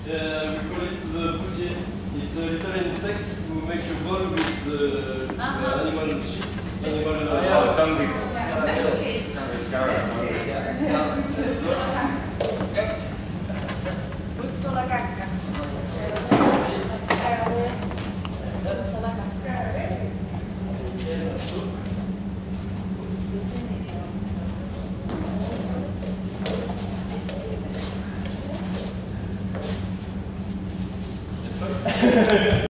We call it the pussy. It's a little insect who make a ball with the animal shit. Animal tongue. Puzzo la cacca. Puzzo la cacca.